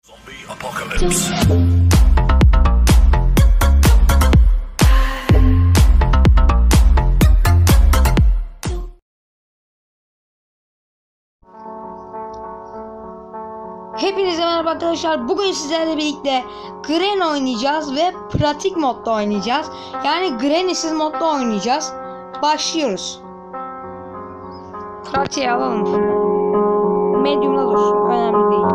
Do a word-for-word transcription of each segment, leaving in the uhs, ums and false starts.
Zombie apocalypse. Hepinize merhaba arkadaşlar. Bugün sizlerle birlikte Granny oynayacağız ve pratik modda oynayacağız. Yani Granny'siz modda oynayacağız. Başlıyoruz. Pratiğe alalım şunu. Medium'da dursun. Önemli değil.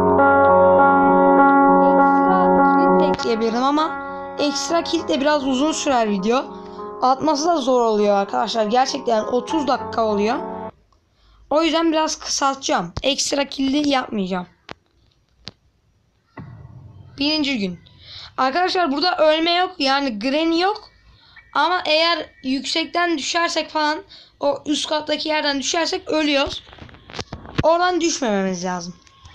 Ekstra kilit de ekleyebilirim ama ekstra kilit de biraz uzun sürer video. Atması da zor oluyor arkadaşlar. Gerçekten otuz dakika oluyor. O yüzden biraz kısaltacağım. Ekstra kilidi yapmayacağım. Birinci gün. Arkadaşlar burada ölme yok. Yani Granny yok. Ama eğer yüksekten düşersek falan, o üst kattaki yerden düşersek ölüyoruz. Oradan düşmememiz lazım.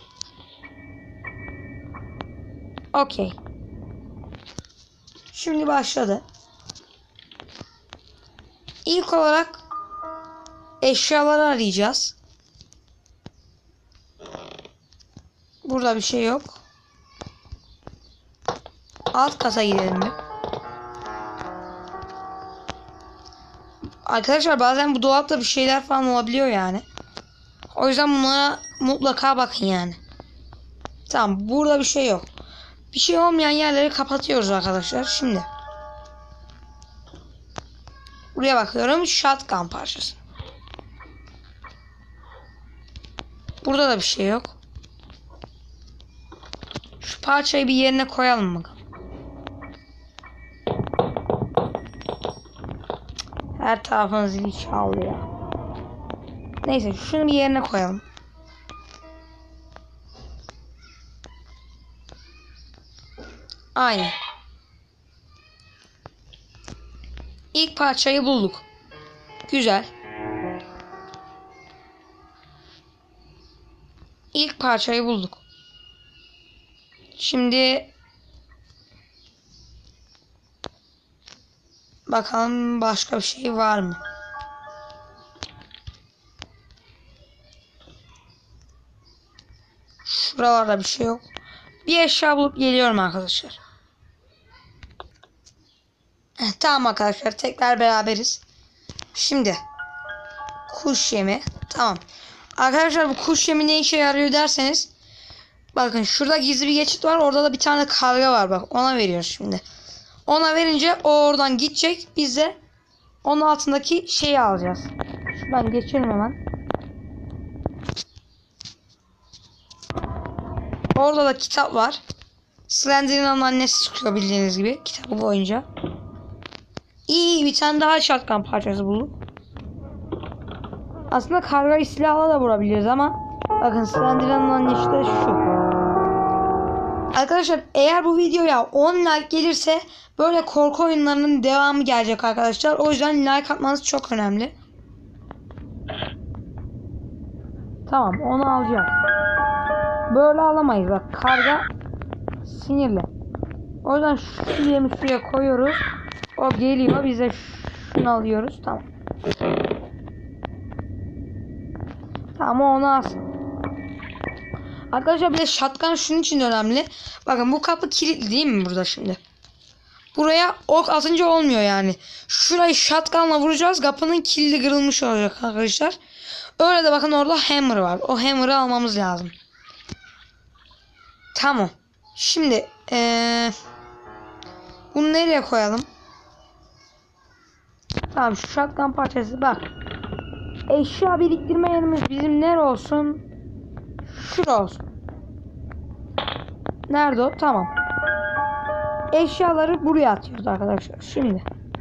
Okey. Şimdi başladı. İlk olarak eşyaları arayacağız. Burada bir şey yok. Alt kata gidelim mi? Arkadaşlar bazen bu dolapta bir şeyler falan olabiliyor yani. O yüzden bunlara mutlaka bakın yani. Tamam, burada bir şey yok. Bir şey olmayan yerleri kapatıyoruz arkadaşlar. Şimdi buraya bakıyorum. Shotgun parçası. Burada da bir şey yok. Şu parçayı bir yerine koyalım bakalım. Her tarafın zili çalıyor. Neyse, şunu bir yerine koyalım. Aynen. İlk parçayı bulduk. Güzel. İlk parçayı bulduk. Şimdi bakalım başka bir şey var mı? Şuralarda bir şey yok. Bir eşya bulup geliyorum arkadaşlar. Heh, tamam arkadaşlar, tekrar beraberiz. Şimdi kuş yemi. Tamam. Arkadaşlar bu kuş yemi ne işe yarıyor derseniz, bakın şurada gizli bir geçit var. Orada da bir tane karga var, bak ona veriyoruz şimdi. Ona verince o oradan gidecek. Biz de onun altındaki şeyi alacağız. Şuradan geçelim hemen. Orada da kitap var. Slenderman'ın annesi çıkıyor bildiğiniz gibi kitabı boyunca. İyi, bir tane daha shotgun parçası bulduk. Aslında kargayı silahla da vurabiliriz ama bakın Slenderman'ın annesi de şu. Arkadaşlar eğer bu videoya on like gelirse böyle korku oyunlarının devamı gelecek arkadaşlar. O yüzden like atmanız çok önemli. Tamam, onu alacağız. Böyle alamayız, bak karga sinirli. O yüzden şu yemi suya koyuyoruz. O geliyor, biz de şunu alıyoruz. Tamam. Tamam, onu alsın. Arkadaşlar bir de shotgun şunun için önemli. Bakın bu kapı kilitli değil mi burada şimdi? Buraya ok atınca olmuyor yani. Şurayı shotgunla vuracağız. Kapının kilidi kırılmış olacak arkadaşlar. Öyle de bakın orada hammer var. O hammer'ı almamız lazım. Tamam. Şimdi ee, bunu nereye koyalım? Tamam, şu shotgun parçası bak. Eşya biriktirme yerimiz bizim nere olsun? Şurada olsun. Nerede o? Tamam. Eşyaları buraya atıyoruz arkadaşlar. Şimdi.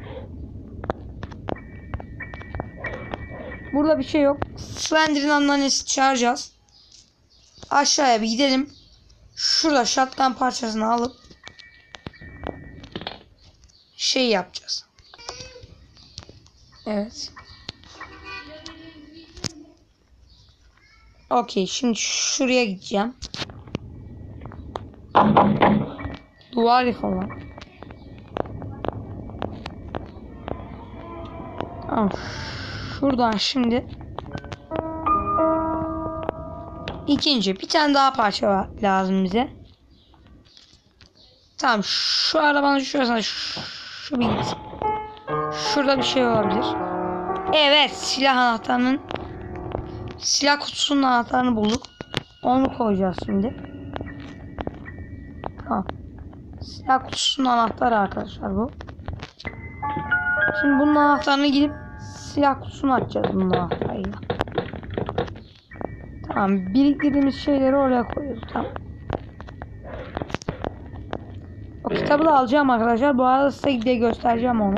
Burada bir şey yok. Slenderman'ın annesi çağıracağız. Aşağıya bir gidelim. Şurada shotgun parçasını alıp şey yapacağız. Evet. Okey, şimdi şuraya gideceğim. Duvar falan. Tamam. Şuradan şimdi İkinci bir tane daha parça var, lazım bize. Tamam, şu arabanın şurasına şu, şu bir gitsin. Şurada bir şey olabilir. Evet, silah anahtarının silah kutusunun anahtarını bulduk. Onu koyacağız şimdi. Tamam. Silah kutusunun anahtarı arkadaşlar bu. Şimdi bunun anahtarını gidip silah kutusunu açacağız bunun anahtarıyla. Tamam, biriktirdiğimiz şeyleri oraya koyuyoruz. Tamam. O kitabı da alacağım arkadaşlar. Bu arada size de göstereceğim onu.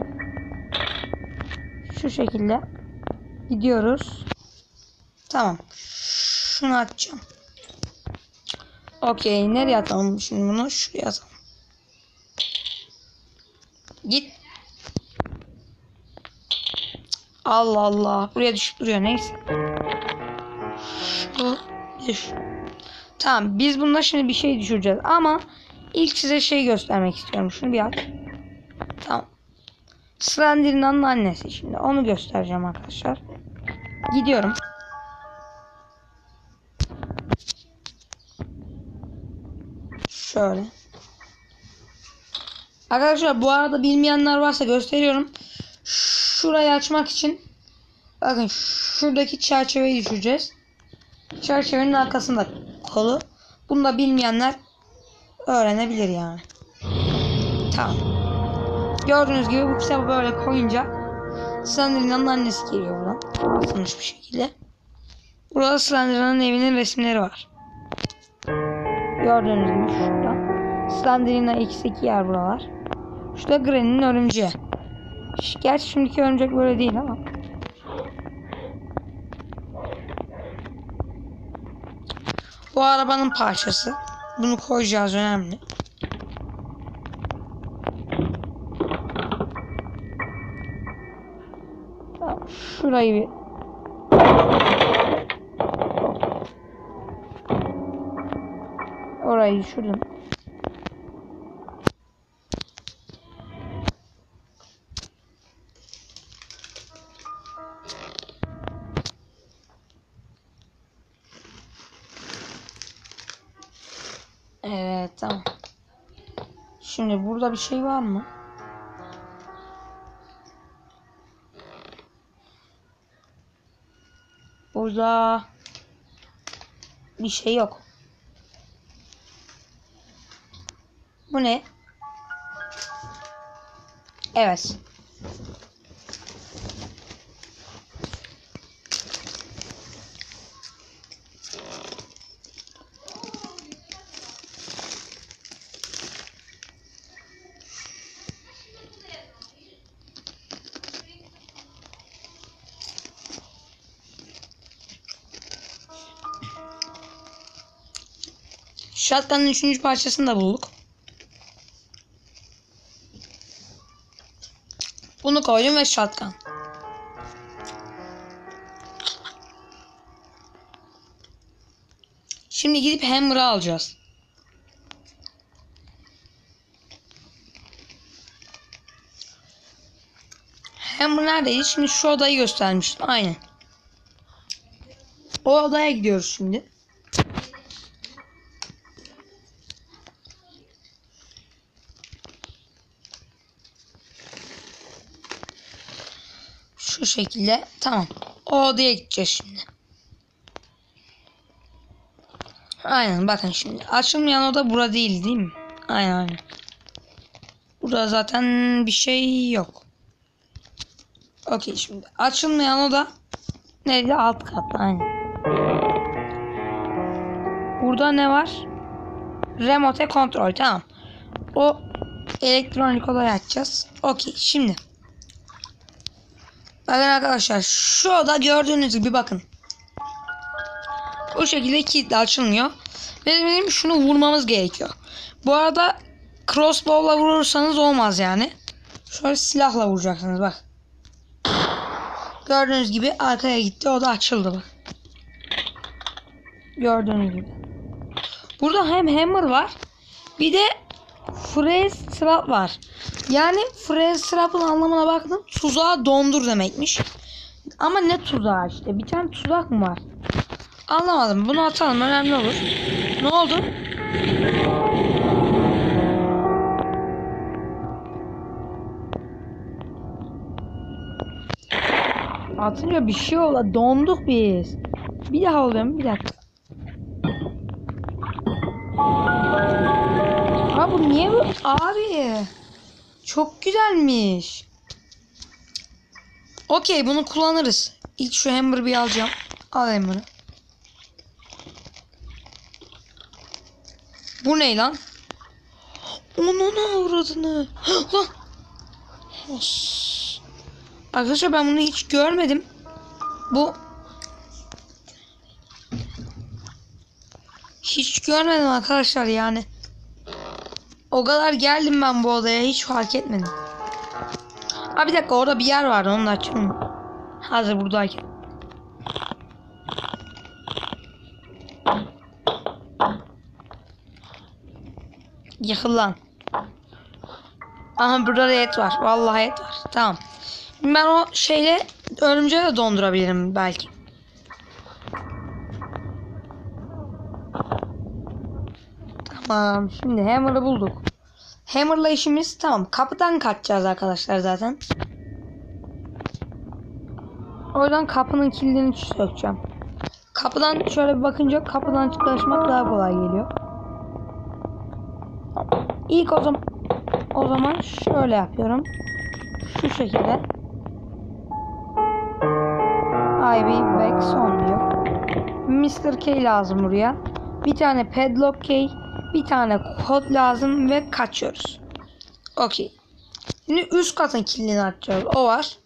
Şu şekilde gidiyoruz. Tamam. Şunu açacağım. Okey. Nereye atalım şimdi bunu? Şuraya atalım. Git. Allah Allah. Buraya düşüp duruyor. Neyse. Şu düş. Tamam. Biz bunda şimdi bir şey düşüreceğiz. Ama ilk size şey göstermek istiyorum. Şunu bir aç. Tamam. Slenderman'ın annesi şimdi. Onu göstereceğim arkadaşlar. Gidiyorum. Şöyle. Arkadaşlar bu arada bilmeyenler varsa gösteriyorum. Şurayı açmak için bakın şuradaki çerçeveyi düşüreceğiz. Çerçevenin arkasında kolu. Bunu da bilmeyenler öğrenebilir yani. Tamam. Gördüğünüz gibi bu kitabı böyle koyunca Slenderman'ın annesi geliyor buradan. Asılmış bir şekilde. Burada Slenderman'ın evinin resimleri var. Gördüğünüz gibi şurada. Slenderman'ın ikisi yer buralar. Şurada Granny'nin örümceği. Gerçi şimdiki örümcek böyle değil ama. Bu arabanın parçası. Bunu koyacağız, önemli. Tamam, şurayı bir orayı düşürdüm. Evet, tamam. Şimdi burada bir şey var mı? Burada bir şey yok. Bu ne? Evet. Shotgun'ın üçüncü parçasını da bulduk. Bunu koydum ve shotgun. Şimdi gidip hammer'ı alacağız. Hammer neredeydi? Şimdi şu odayı göstermiştim. Aynen. O odaya gidiyoruz şimdi. Şu şekilde. Tamam. O odaya gideceğiz şimdi. Aynen, bakın şimdi. Açılmayan oda bura değil değil mi? Aynen aynen. Burada zaten bir şey yok. Okey, şimdi. Açılmayan oda neydi? Alt katta. Aynen. Burada ne var? Remote kontrol. Tamam. O elektronik odayı açacağız. Okey. Şimdi. Bakın arkadaşlar. Şu oda gördüğünüz gibi bakın. Bu şekilde kilitli açılmıyor. Ve bizim şunu vurmamız gerekiyor. Bu arada crossbow'la vurursanız olmaz yani. Şöyle silahla vuracaksınız bak. Gördüğünüz gibi arkaya gitti. O da açıldı bak. Gördüğünüz gibi. Burada hem hammer var. Bir de freeze trap var. Yani freeze trap'ın anlamına baktım. Tuzağı dondur demekmiş. Ama ne tuzağı işte. Bir tane tuzak mı var? Anlamadım. Bunu atalım. Önemli olur. Ne oldu? Atınca bir şey oldu. Donduk biz. Bir daha oluyorum. Bir dakika. Abi bu niye bu? Abi. Çok güzelmiş. Okey, bunu kullanırız. İlk şu hambur'ı bir alacağım. Alayım bunu. Bu ne lan? Onun avradını. Lan. Os. Arkadaşlar ben bunu hiç görmedim. Bu hiç görmedim arkadaşlar yani. O kadar geldim ben bu odaya, hiç fark etmedim. Ha bir dakika, orada bir yer vardı, onu da açayım. Hazır buradayken. Yıkıl lan. Aha burada da et var. Vallahi et var. Tamam. Ben o şeyle örümceği de dondurabilirim belki. Tamam. Şimdi hammer'ı bulduk. Hammer'la işimiz tamam. Kapıdan kaçacağız arkadaşlar zaten. O yüzden kapının kilidini sökeceğim. Kapıdan şöyle bir bakınca kapıdan çıkartmak daha kolay geliyor. İlk o zaman o zaman şöyle yapıyorum. Şu şekilde. Ivy back son diyor. mister K lazım buraya. Bir tane padlock key, bir tane kod lazım ve kaçıyoruz. Okey. Şimdi üst katın kilidini açacağız. O var.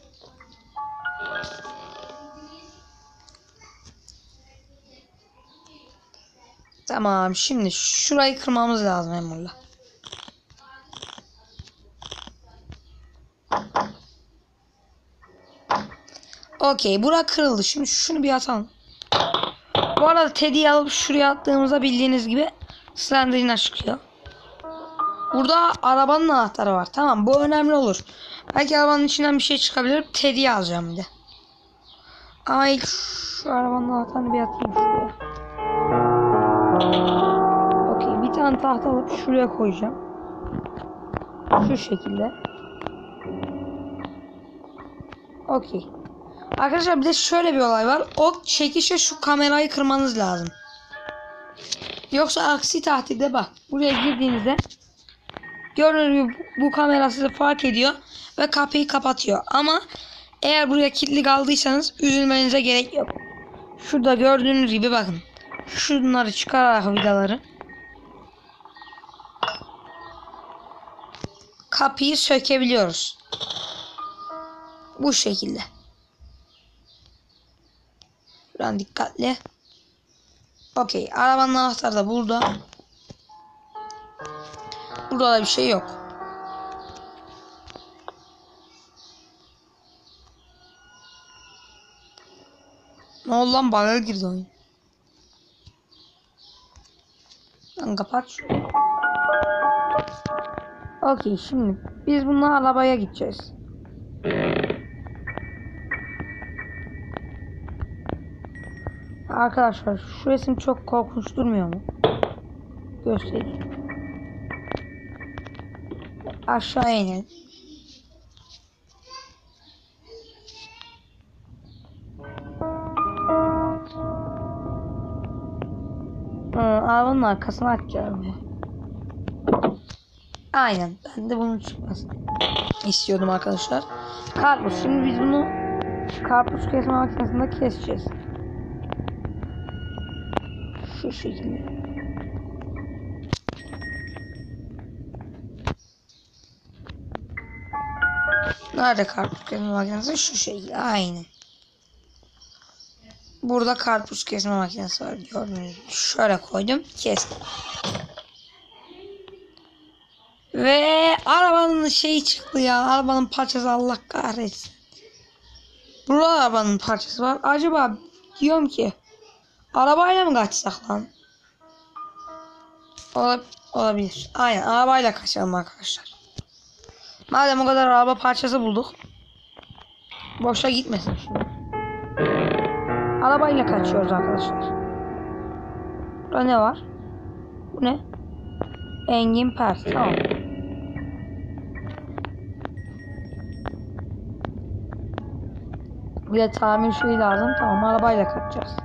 Tamam. Şimdi şurayı kırmamız lazım Emur'la. Okey. Bura kırıldı. Şimdi şunu bir atalım. Bu arada Teddy'yi alıp şuraya attığımızda bildiğiniz gibi Slenderman çıkıyor. Burada arabanın anahtarı var. Tamam, bu önemli olur. Belki arabanın içinden bir şey çıkabilir. Teddy'yi alacağım bir de. Ama ilk şu arabanın anahtarını bir atayım şuraya. Okey, bir tane tahta alıp şuraya koyacağım. Şu şekilde. Okey. Arkadaşlar bir de şöyle bir olay var. O çekişe şu kamerayı kırmanız lazım. Yoksa aksi takdirde bak. Buraya girdiğinizde gördüğünüz gibi bu kamera sizi fark ediyor ve kapıyı kapatıyor. Ama eğer buraya kilitli kaldıysanız üzülmenize gerek yok. Şurada gördüğünüz gibi bakın. Şunları çıkararak vidaları. Kapıyı sökebiliyoruz. Bu şekilde. Buradan dikkatli. Okey. Arabanın anahtarı da burada. Burada da bir şey yok. Ne oldu lan? Bug'a girdi oyun. Lan kapat şunu. Okey, şimdi biz bununla arabaya gideceğiz. Arkadaşlar şu resim çok korkunç durmuyor mu? Göstereyim. Aşağı inelim. Hı, arabanın arkasına açacağım. Aynen. Ben de bunun çıkmasını istiyordum arkadaşlar. Karpuz. Şimdi biz bunu karpuz kesme makinesinde keseceğiz. Şu şekilde. Nerede karpuz kesme makinesi? Şu şekilde. Aynen. Burada karpuz kesme makinesi var. Gördüğünüz gibi. Şöyle koydum. Kestim. Ve arabanın şeyi çıktı ya. Arabanın parçası, Allah kahretsin. Burada arabanın parçası var. Acaba diyorum ki arabayla mı kaçsak lan? Olab olabilir. Aynen, arabayla kaçalım arkadaşlar. Madem o kadar araba parçası bulduk, boşa gitmesin şimdi. Arabayla kaçıyoruz arkadaşlar. Burada ne var? Bu ne? Engin Pers. Tamam. Bir de tamir şeyi lazım. Tamam, arabayla kaçacağız.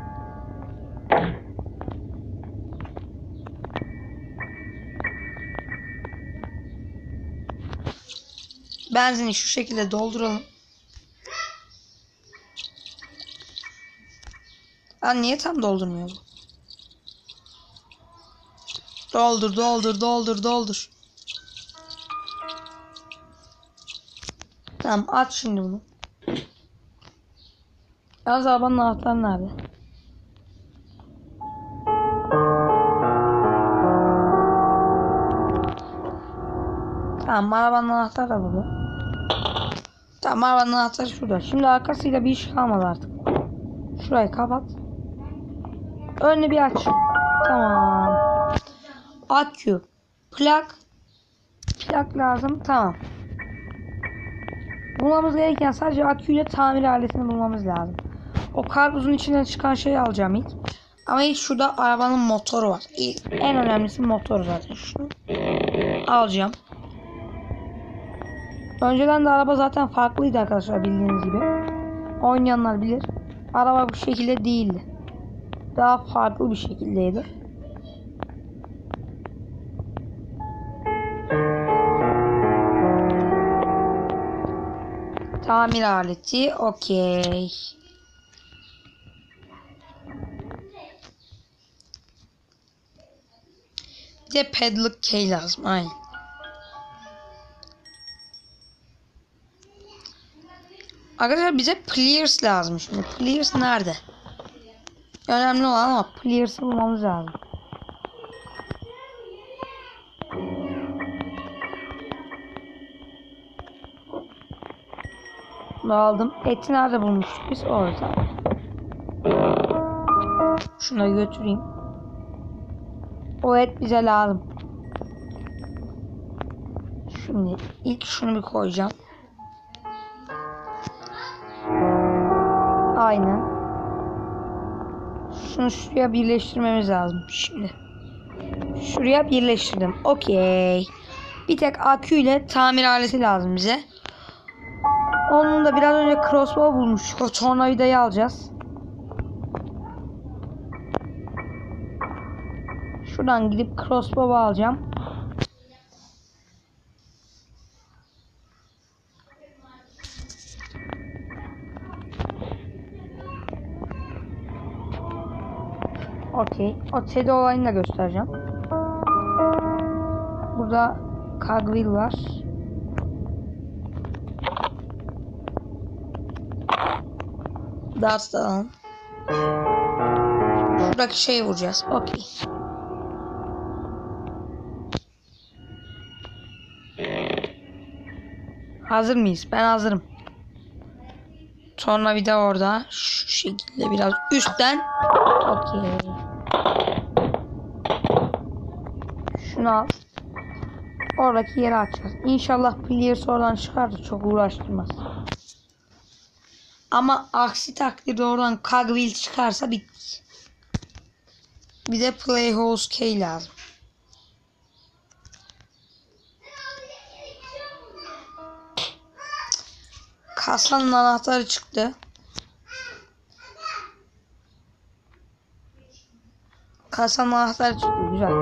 Benzini şu şekilde dolduralım. Lan niye tam doldurmuyor bu? Doldur, doldur, doldur, doldur. Tamam, at şimdi bunu. Yalnız arabanın anahtarı nerede? Tamam, arabanın anahtarı da burada. Tamam, arabanın anahtarı şurada. Şimdi arkasıyla bir iş kalmadı artık. Şurayı kapat. Önünü bir aç. Tamam. Akü. Plak. Plak lazım. Tamam. Bulmamız gereken sadece aküyle tamir aletini bulmamız lazım. O karpuzun içinden çıkan şeyi alacağım ilk. Ama ilk şurada arabanın motoru var. İlk, en önemlisi motor zaten. Şunu alacağım. Önceden de araba zaten farklıydı arkadaşlar, bildiğiniz gibi. Oynayanlar bilir. Araba bu şekilde değildi. Daha farklı bir şekildeydi. Tamir aleti. Okey. Bir de pedlik key lazım. Aynen. Arkadaşlar bize pliers lazım şimdi. Pliers nerede? Önemli olan ama pliers'ı bulmamız lazım. Bunu aldım. Eti nerede bulmuştuk biz? Orada. Şunu götüreyim. O et bize lazım. Şimdi ilk şunu bir koyacağım. Aynen. Şunu şuraya birleştirmemiz lazım şimdi. Şuraya birleştirdim. Okey. Bir tek aküyle tamir aleti lazım bize. Onun da biraz önce crossbow bulmuştuk. O tornavidayı alacağız. Şuradan gidip crossbow alacağım. Okey. O Teddy olayını da göstereceğim. Burada Cogwheel var. Darts da alalım. Şuradaki şeyi vuracağız. Okey. Hazır mıyız? Ben hazırım. Tornavida orada. Şu şekilde biraz üstten. Okey. Şunu al. Oradaki yeri açacağız. İnşallah pliers oradan çıkar da çok uğraştırmaz. Ama aksi takdirde oradan Cogwheel çıkarsa bittik. Bir de Playhouse Key lazım. Kasanın anahtarı çıktı. Kasanın anahtarı çıktı. Güzel.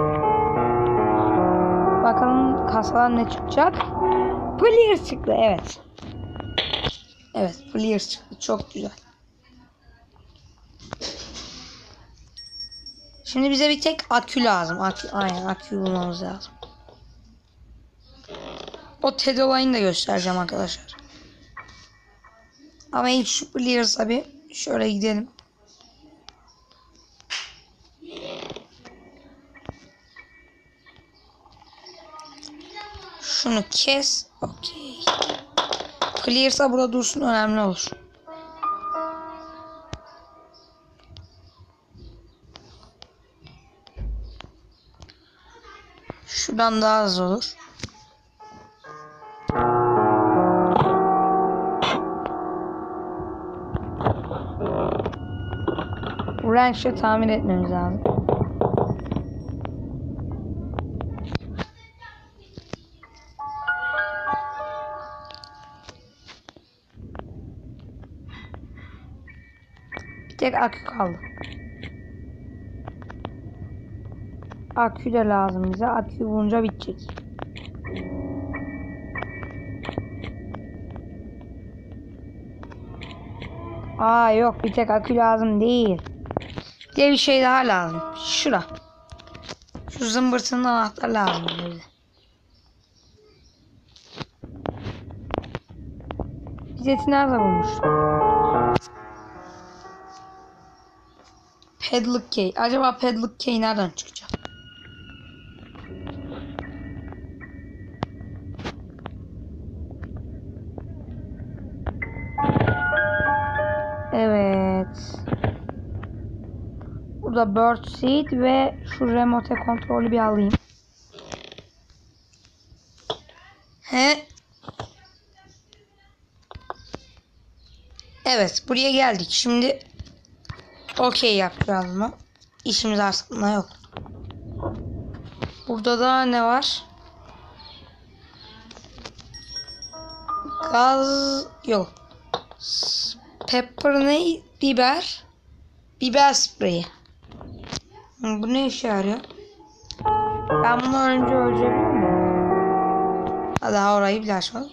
Bakalım kasadan ne çıkacak? Pliers çıktı. Evet. Evet. Pliers çıktı. Çok güzel. Şimdi bize bir tek akü lazım. Akü, aynen akü bulmamız lazım. O Teddy olayını da göstereceğim arkadaşlar. Ama ilk şu Pliers'a bir şöyle gidelim. Şunu kes. Okey. Pliers'a burada dursun, önemli olur. Şuradan daha az olur. Wrench'le tamir etmemiz lazım. tek akü kaldı. Akü de lazım bize. Akü bulunca bitecek. Aa yok, bir tek akü lazım değil. Bir de bir şey daha lazım. Şura. Şu zımbırtının anahtarı lazım bize. Bileti nerede bulmuş? Padlock key. Acaba padlock key nereden çıkacak? Evet. Burada bird seat ve şu remote kontrolü bir alayım. He. Evet, buraya geldik. Şimdi okey yapacağız mı? İşimiz aslında yok. Burada da ne var? Gaz yok. Pepper ne? Biber. Biber spreyi. Bu ne işe yarıyor? Ben bunu önce öldürebiliyor muyum? Daha orayı bile açmadık.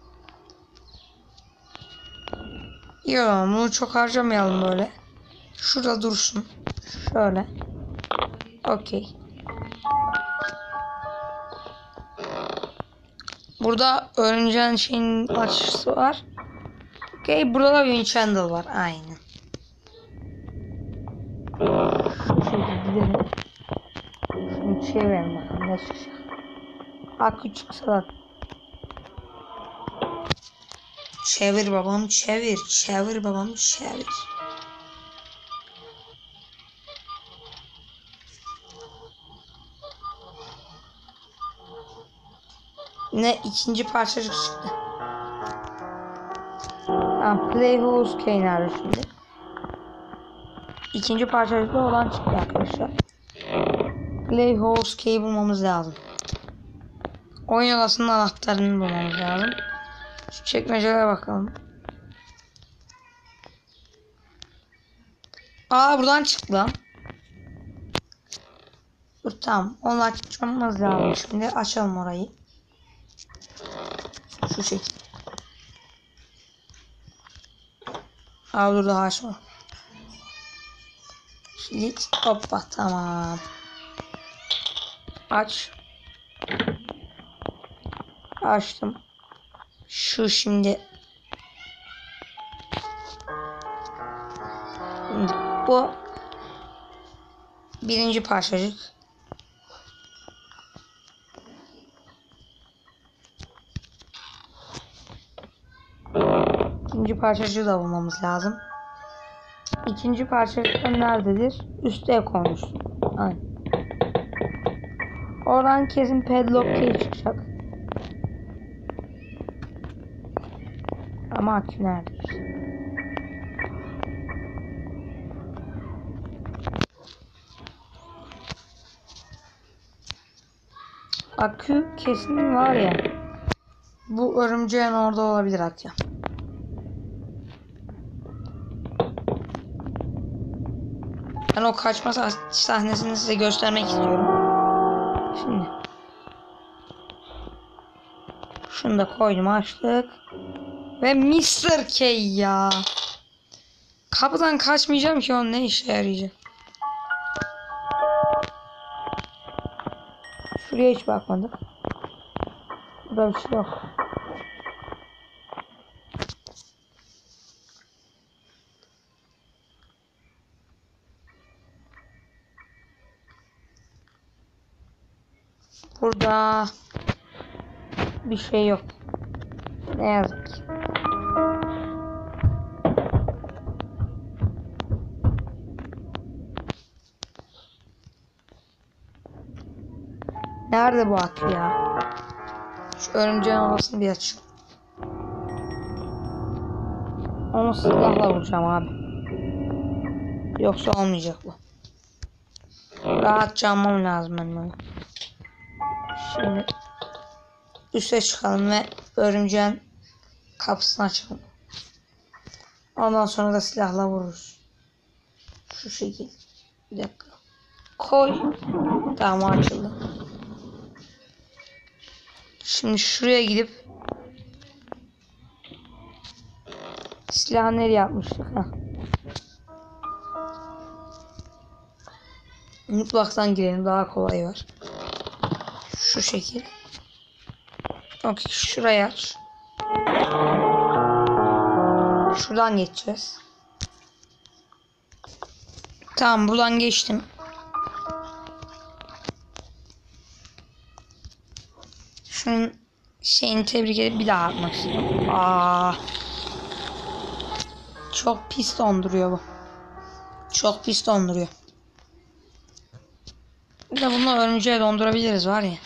Yok, bunu çok harcamayalım böyle. Şurada dursun. Şöyle. Okey. Burada öğreneceğin şeyin açısı var. Okey. Burada da bir channel var. Aynen. Şu şekilde gidelim. Şunu çevirelim bakalım. Ne çıkacak. Akü çıksa da. Çevir babam çevir. Çevir babam çevir. Ne ikinci parçacık çıktı. Tamam, Playhouse key nerede şimdi? İkinci parçacıkta olan çıktı arkadaşlar. Playhouse key bulmamız lazım. Oyun odasının anahtarını bulmamız lazım. Şu çekmecelere bakalım. Aa, buradan çıktı lan. Dur, tamam. Onu açmamız lazım şimdi. Açalım orayı. Şu şekilde. Aa, dur, daha açma. Kilit. Hoppa, tamam. Aç. Açtım. Şu şimdi. Şimdi bu birinci parçacık. İkinci parçacığı da bulmamız lazım. İkinci parçacık nerededir? Üste koymuş. Aynen. Oradan kesin padlock key çıkacak. Ama akü nerededir? Akü kesin var ya. Bu örümceğin orada olabilir akü. Ben o kaçma sahnesini size göstermek istiyorum. Şimdi. Şunu da koydum, açtık. Ve mister K ya. Kapıdan kaçmayacağım ki, onun ne işe yarayacak. Şuraya hiç bakmadık. Burada bir şey yok. Burada bir şey yok. Ne yazık ki. Nerede bu akü ya? Şu örümceğin odasını bir açalım. Onu silahla vuracağım abi. Yoksa olmayacak bu. Rahatça almam lazım benim onu. Şimdi üste çıkalım ve örümceğin kapısını açalım. Ondan sonra da silahla vururuz. Şu şekil. Bir dakika. Koy. Tamam, açıldı. Şimdi şuraya gidip silahı nereye atmıştık? Heh. Mutfaktan girelim, daha kolay var. Şu şekil. Okey, şuraya aç. Şuradan geçeceğiz. Tamam, buradan geçtim. Şunun şeyini tebrik edip bir daha atmak istiyorum. Aa, çok pis donduruyor bu. Çok pis donduruyor. Bir de bunu örümceğe dondurabiliriz var ya.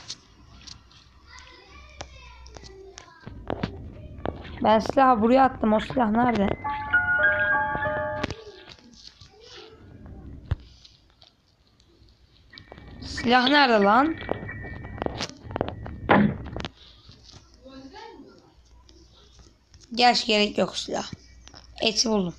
Ben silahı buraya attım. O silah nerede? Silah nerede lan? Gerçi gerek yok silah. Eti buldum.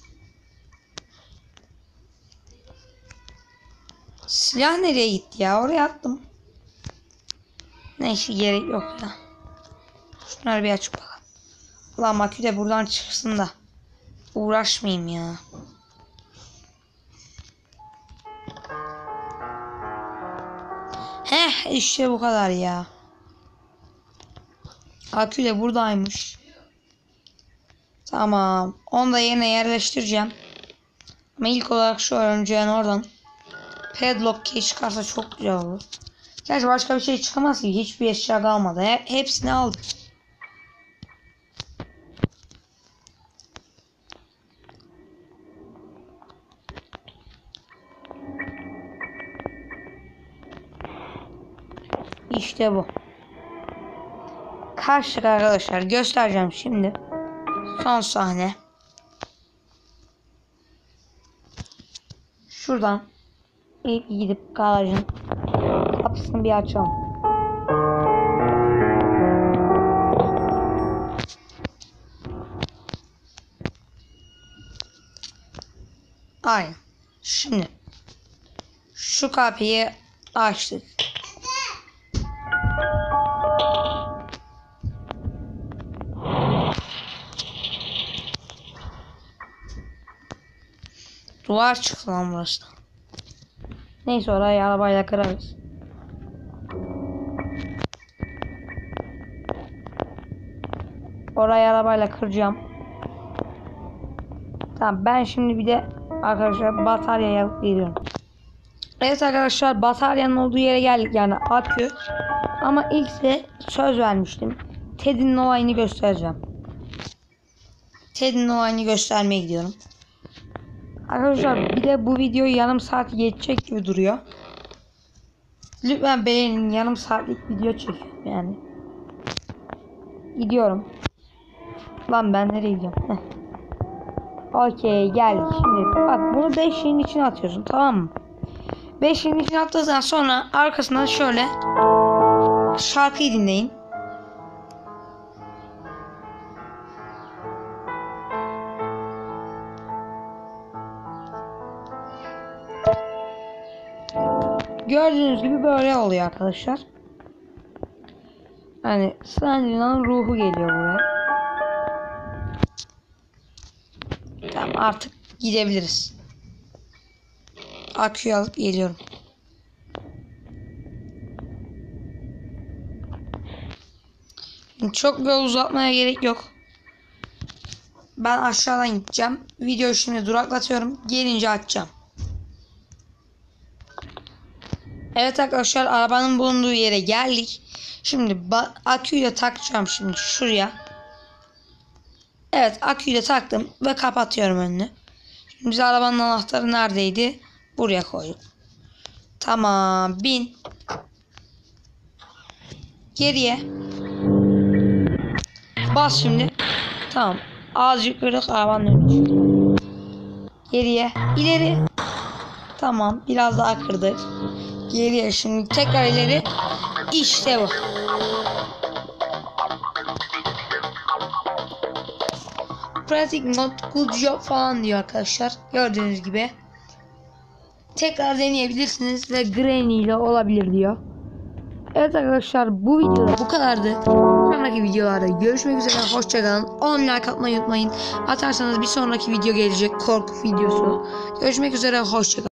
Silah nereye gitti ya? Oraya attım. Neyse, gerek yok ya. Şunları bir aç bakalım. Ulan Makü de buradan çıksın da uğraşmayayım ya. Heh, işte bu kadar ya. Akü de buradaymış. Tamam. Onu da yerine yerleştireceğim. Ama ilk olarak şu örümceğin oradan padlock key çıkarsa çok güzel olur. Gerçi başka bir şey çıkamaz ki. Hiçbir eşya kalmadı. He, hepsini aldık. İşte bu. Kaçtık arkadaşlar. Göstereceğim şimdi. Son sahne. Şuradan ilk gidip garajın kapısını bir açalım. Aynen. Şimdi şu kapıyı açtık. Duvar çıktı lan burası. Neyse, orayı arabayla kırarız. Orayı arabayla kıracağım. Tamam, ben şimdi bir de arkadaşlar bataryayı alıp geliyorum. Evet arkadaşlar, bataryanın olduğu yere geldik, yani akü. Ama ilk size söz vermiştim. Teddy'nin olayını göstereceğim. Teddy'nin olayını göstermeye gidiyorum. Arkadaşlar bir de bu videoyu yarım saat geçecek gibi duruyor. Lütfen beğenin, yarım saatlik video çekiyorum yani. Gidiyorum. Lan ben nereye gidiyorum? Okey, geldik. Şimdi bak, bunu beş şeyin içine atıyorsun, tamam mı? beş şeyin içine attıktan sonra arkasından şöyle şarkıyı dinleyin. Gördüğünüz gibi böyle oluyor arkadaşlar. Hani Slenderman'ın ruhu geliyor buraya. Tamam, artık gidebiliriz. Aküyü alıp geliyorum. Çok yol uzatmaya gerek yok. Ben aşağıdan gideceğim. Videoyu şimdi duraklatıyorum. Gelince açacağım. Evet arkadaşlar, arabanın bulunduğu yere geldik. Şimdi aküyü de takacağım şimdi şuraya. Evet, aküyü de taktım ve kapatıyorum önünü. Şimdi biz arabanın anahtarı neredeydi? Buraya koyduk. Tamam, bin. Geriye. Bas şimdi. Tamam. Azıcık kırık, arabanın önüne çıktı. Geriye. İleri. Tamam, biraz daha kırdık. Geriye, şimdi tekrar ileri. İşte bu. Pratik not, good job falan diyor arkadaşlar. Gördüğünüz gibi. tekrar deneyebilirsiniz ve Granny ile olabilir diyor. Evet arkadaşlar, bu videoda bu kadardı. Sonraki videolarda görüşmek üzere, hoşçakalın. on like atmayı unutmayın. Atarsanız bir sonraki video gelecek, korku videosu. Görüşmek üzere, hoşçakalın.